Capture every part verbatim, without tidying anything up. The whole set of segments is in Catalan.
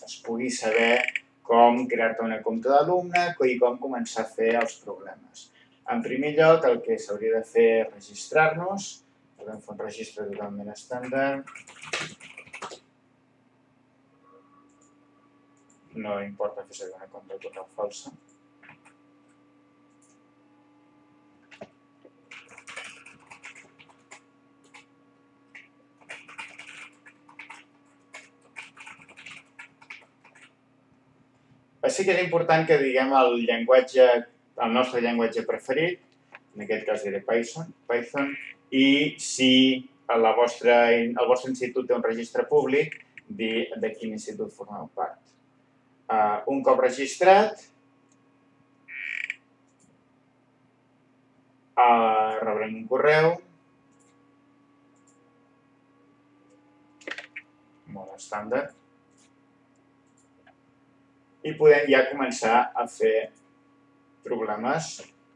es pugui saber com crear-te una compte d'alumne i com començar a fer els problemes. En primer lloc, el que s'hauria de fer és registrar-nos. Podem fer un registre totalment estàndard. No importa fer servir una compte de correu falsa. Sí que és important que diguem el llenguatge, el nostre llenguatge preferit, en aquest cas diré Python, Python, i si el vostre, el vostre institut té un registre públic, dir de quin institut formeu part. Uh, un cop registrat, uh, rebrem un correu, molt estàndard, i podem ja començar a fer problemes.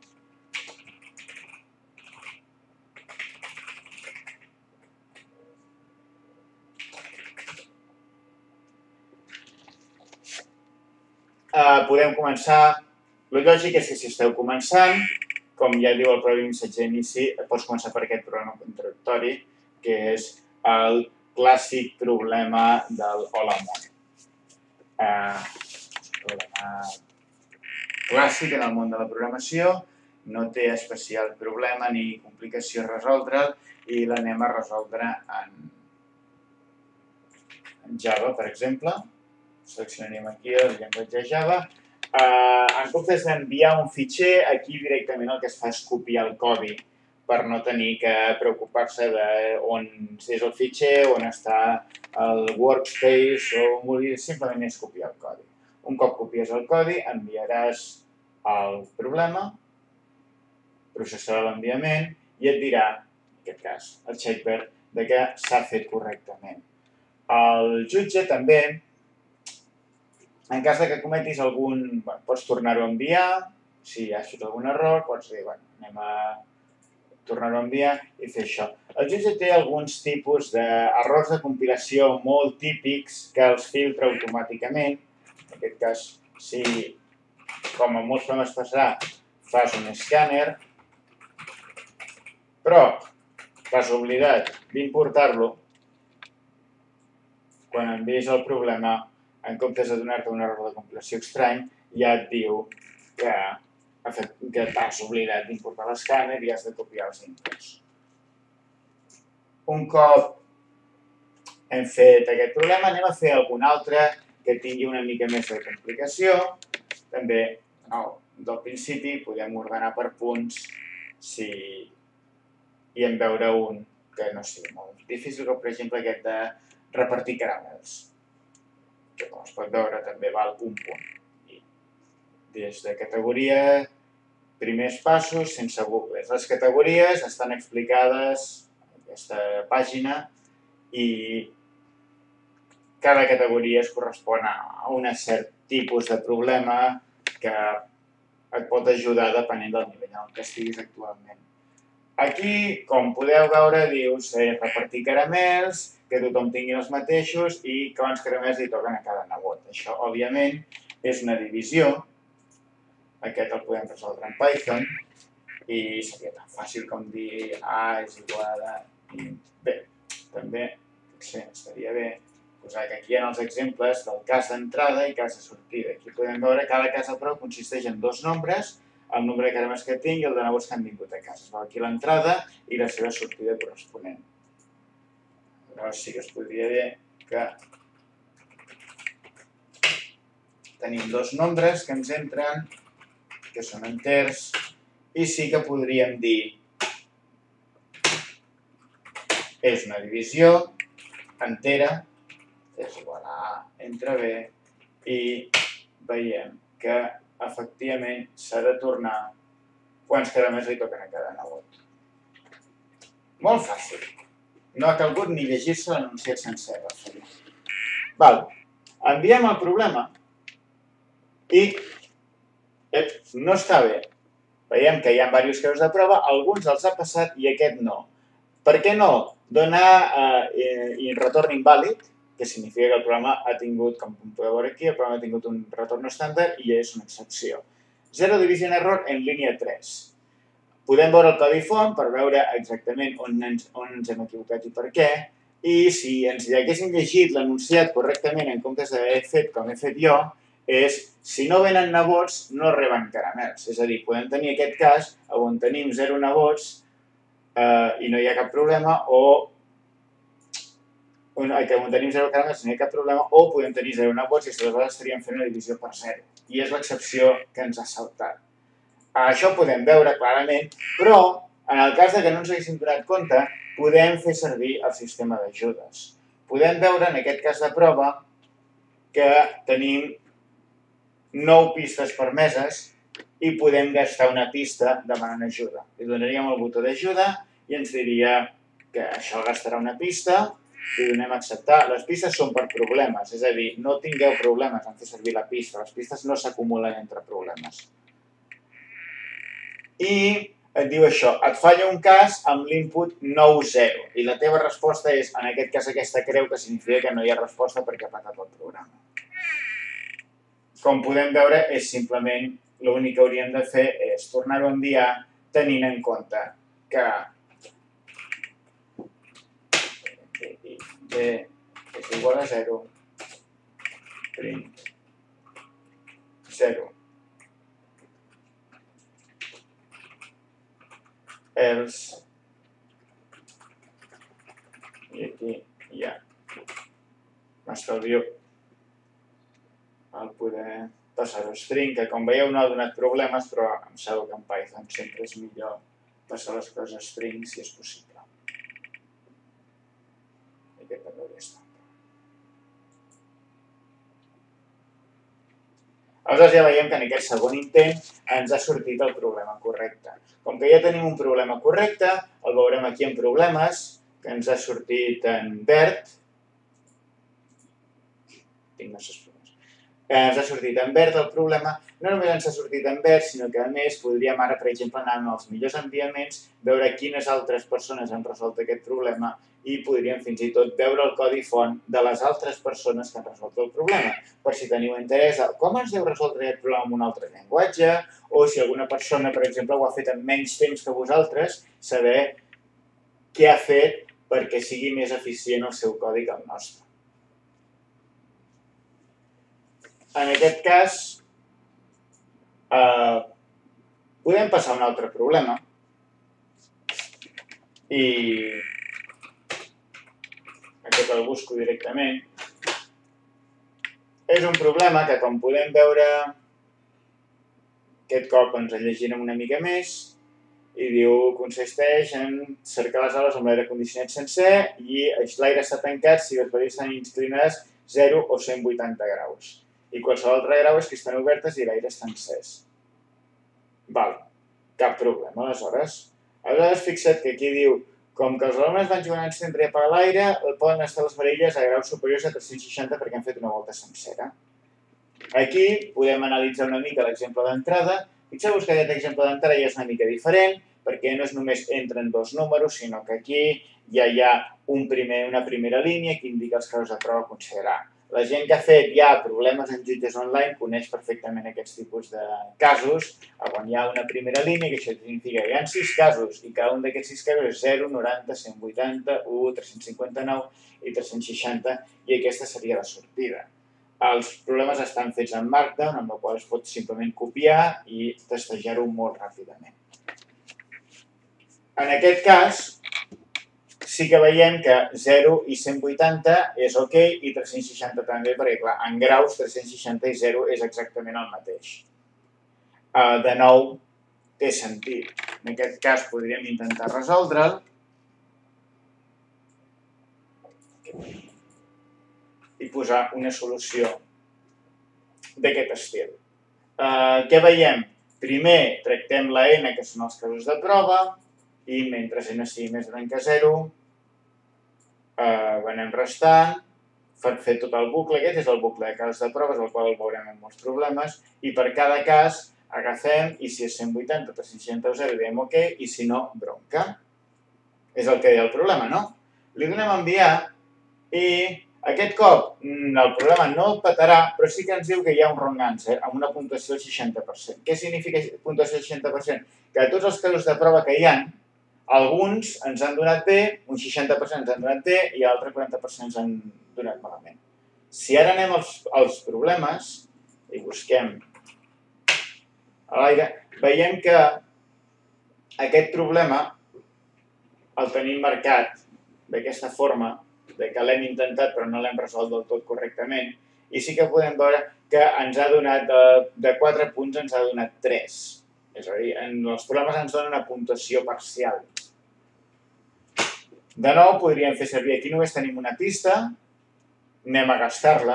Uh, podem començar. El lògic és que si esteu començant, com ja diu el propi missatge d'inici, pots començar per aquest problema introductori, que és el clàssic problema del Hola món. Uh, problema clàssic en el món de la programació, no té especial problema ni complicació a resoldre'l i l'anem a resoldre en, en Java, per exemple. Seleccionaríem aquí el llenguatge Java. Uh, en comptes d'enviar un fitxer, aquí directament el que es fa és copiar el codi per no tenir que preocupar-se d'on és el fitxer, on està el workspace o on vulguis, simplement és copiar el codi. Un cop copies el codi, enviaràs el problema, processarà l'enviament i et dirà, en aquest cas, el checkbird, de que s'ha fet correctament. El jutge també, en cas de que cometis algun... Bueno, pots tornar-ho a enviar, si has fet algun error, pots dir, bueno, anem a tornar-ho a enviar i fer això. El jutge té alguns tipus d'errors de compilació molt típics que els filtra automàticament. En aquest cas, si, com en molts problemes passarà, fas un escàner, però t'has oblidat d'importar-lo, quan envies el problema, en comptes de donar-te un error de compilació estrany, ja et diu que, que t'has oblidat d'importar l'escàner i has de copiar els inputs. Un cop hem fet aquest problema, anem a fer algun altre que tingui una mica més de complicació. També, no, del principi, podem ordenar per punts si i en veure un que no sigui molt difícil, com per exemple aquest de repartir caramels, que com es pot veure també val un punt. I des de categoria, primers passos sense bucles. Les categories estan explicades en aquesta pàgina i cada categoria es correspon a un cert tipus de problema que et pot ajudar depenent del nivell en què estiguis actualment. Aquí, com podeu veure, dius eh, repartir caramels, que tothom tingui els mateixos i quants caramels li toquen a cada nebot. Això, òbviament, és una divisió. Aquest el podem resoldre en Python i seria tan fàcil com dir A és igual a... Bé, també potser estaria bé posar que aquí hi ha els exemples del cas d'entrada i cas de sortida. Aquí podem veure que cada cas de prova consisteix en dos nombres, el nombre de caramels que tinc i el de nebots que han vingut a casa. Aquí l'entrada i la seva sortida corresponent. Llavors sí que es podria dir que tenim dos nombres que ens entren, que són enters, i sí que podríem dir és una divisió entera, és igual a A entre B, i veiem que efectivament s'ha de tornar quants caramels li toquen a cada nebot. Molt fàcil. No ha calgut ni llegir-se l'enunciat sencer. Val. Enviem el problema i ep, no està bé. Veiem que hi ha diversos casos de prova, alguns els ha passat i aquest no. Per què no? Dona eh, i retorn invàlid. que significa que el programa ha tingut, com podeu veure aquí, el programa ha tingut un retorn estàndard i és una excepció. Zero division error en línia tres. Podem veure el codi font per veure exactament on ens, on ens hem equivocat i per què, i si ens haguéssim llegit l'enunciat correctament en comptes d'haver fet com he fet jo, és, si no venen nebots, no reben caramels. És a dir, podem tenir aquest cas on tenim zero nebots eh, i no hi ha cap problema, o on, on tenim zero caramels i no hi ha cap problema, o podem tenir zero nebots i aleshores estaríem fent una divisió per zero. I és l'excepció que ens ha saltat. Això ho podem veure clarament, però en el cas que no ens haguéssim donat compte, podem fer servir el sistema d'ajudes. Podem veure en aquest cas de prova que tenim nou pistes permeses i podem gastar una pista demanant ajuda. Li donaríem el botó d'ajuda i ens diria que això gastarà una pista i donem a acceptar. Les pistes són per problemes, és a dir, no tingueu problemes en fer servir la pista. Les pistes no s'acumulen entre problemes. I et diu això, et falla un cas amb l'input nou zero i la teva resposta és, en aquest cas, aquesta creu, que significa que no hi ha resposta perquè ha patat el programa. Com podem veure, és simplement, l'únic que hauríem de fer és tornar-ho a enviar tenint en compte que d és igual a zero, print zero, else, i aquí ja m'estalvio el poder passar-ho string, que com veieu no ha donat problemes, però em sembla que en Python sempre és millor passar les coses string si és possible. I aquest també hauria estat. Aleshores ja veiem que en aquest segon intent ens ha sortit el problema correcte. Com que ja tenim un problema correcte, el veurem aquí en problemes, que ens ha sortit en verd. Tinc masses problemes. Ens ha sortit en verd el problema. No només ens ha sortit en verd, sinó que a més podríem ara, per exemple, anar als millors enviaments, veure quines altres persones han resolt aquest problema i podríem fins i tot veure el codi font de les altres persones que han resolt el problema. Per si teniu interès a com es deu resoldre aquest problema en un altre llenguatge, o si alguna persona, per exemple, ho ha fet en menys temps que vosaltres, saber què ha fet perquè sigui més eficient el seu codi que el nostre. En aquest cas, eh, podem passar a un altre problema i aquest el busco directament. És un problema que, com podem veure, aquest cop ens el llegirem una mica més i diu, consisteix en cercar les aules amb l'aire condicionat sencer i l'aire està tancat si les parets estan inclinades zero o cent vuitanta graus. I qualsevol altre grau és que estan obertes i l'aire està encès. Val, cap problema, aleshores. Aleshores, fixa't que aquí diu, com que els alumnes van jugar en centre i apagar l'aire, poden estar les varilles a graus superiors a tres-cents seixanta perquè han fet una volta sencera. Aquí podem analitzar una mica l'exemple d'entrada. Fixeu-vos que aquest exemple d'entrada ja és una mica diferent, perquè no és només entren dos números, sinó que aquí ja hi ha un primer, una primera línia que indica els casos de prova a considerar. La gent que ha fet ja problemes en jutges online coneix perfectament aquests tipus de casos, on hi ha una primera línia, que això significa que hi ha sis casos, i cada un d'aquests sis casos és zero, noranta, cent vuitanta, u, tres-cents cinquanta-nou i tres-cents seixanta, i aquesta seria la sortida. Els problemes estan fets en Markdown, amb el qual es pot simplement copiar i testejar-ho molt ràpidament. En aquest cas, sí que veiem que zero i cent vuitanta és ok i tres-cents seixanta també, perquè clar, en graus tres-cents seixanta i zero és exactament el mateix. De nou, té sentit. En aquest cas podríem intentar resoldre'l. I posar una solució d'aquest estil. Què veiem? Primer tractem la n, que són els casos de prova, i mentre n sigui més gran que zero, ho anem restant, fer tot el bucle, aquest és el bucle de casos de proves, el qual el veurem en molts problemes, i per cada cas agafem, i si és cent vuitanta, tres-cents seixanta o zero, diem ok, i si no, bronca. És el que deia el problema, no? Li donem a enviar i Aquest cop el problema no el petarà, però sí que ens diu que hi ha un wrong answer amb una puntuació del seixanta per cent. Què significa puntuació del seixanta per cent? Que de tots els casos de prova que hi ha, alguns ens han donat bé, un seixanta per cent ens han donat bé i l'altre quaranta per cent ens han donat malament. Si ara anem als, als problemes i busquem a l'aire, veiem que aquest problema el tenim marcat d'aquesta forma, de que l'hem intentat però no l'hem resolt del tot correctament, i sí que podem veure que ens ha donat, de, de quatre punts ens ha donat tres. És a dir, en els problemes ens donen una puntuació parcial. De nou, podríem fer servir, aquí només tenim una pista, anem a gastar-la,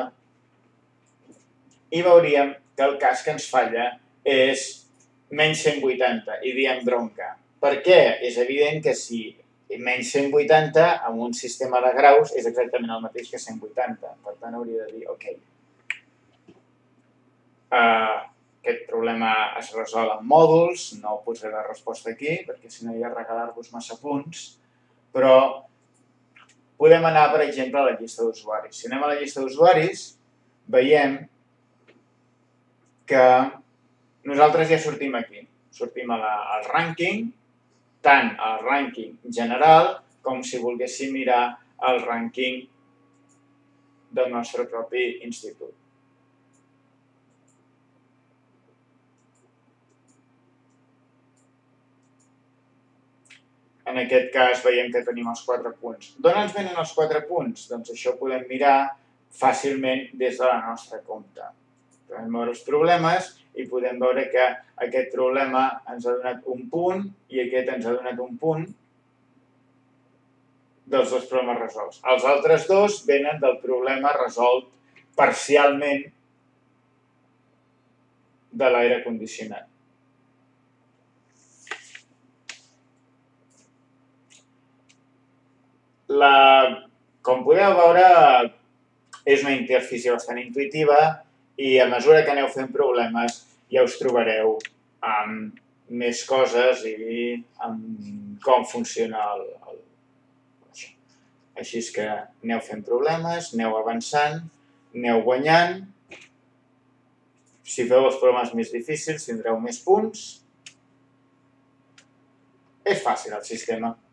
i veuríem que el cas que ens falla és menys cent vuitanta, i diem bronca. Per què? És evident que si menys cent vuitanta amb un sistema de graus és exactament el mateix que cent vuitanta. Per tant, hauria de dir, ok. Uh, aquest problema es resol amb mòduls, no posaré la resposta aquí, perquè si no hi ha regalar-vos massa punts, però podem anar, per exemple, a la llista d'usuaris. Si anem a la llista d'usuaris, veiem que nosaltres ja sortim aquí. Sortim a la, al rànquing, tant el rànquing general com si volguéssim mirar el rànquing del nostre propi institut. En aquest cas veiem que tenim els quatre punts. D'on ens venen els quatre punts? Doncs això ho podem mirar fàcilment des de la nostra compte. Podem veure els problemes i podem veure que aquest problema ens ha donat un punt i aquest ens ha donat un punt dels dos problemes resolts. Els altres dos venen del problema resolt parcialment de l'aire condicionat. La, com podeu veure, és una interfície bastant intuïtiva i a mesura que aneu fent problemes ja us trobareu amb més coses i amb com funciona el, el, això. Així és que aneu fent problemes, aneu avançant, aneu guanyant. Si feu els problemes més difícils tindreu més punts. És fàcil el sistema.